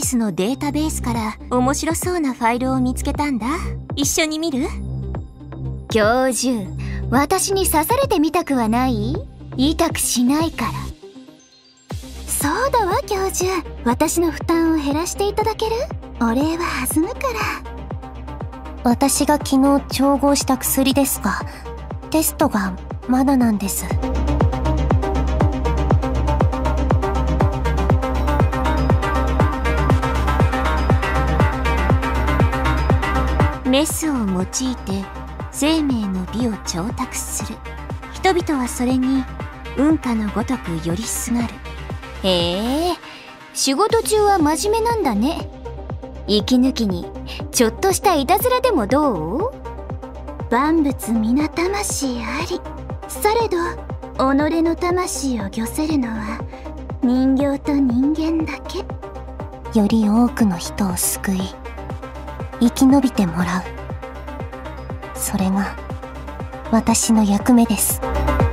スのデータベースから面白そうなファイルを見つけたんだ。一緒に見る？ 教授、私に刺されてみたくはない？痛くしないから。そうだわ教授、私の負担を減らしていただける？お礼は弾むから。 私が昨日調合した薬ですが、テストがまだなんです。 メスを用いて生命の美を調達する。人々はそれに雲下のごとく寄りすがる。 へえ、仕事中は真面目なんだね。息抜きにちょっとしたいたずらでもどう？万物皆魂あり。されど己の魂を御せるのは人形と人間だけ。 より多くの人を救い、生き延びてもらう。それが私の役目です。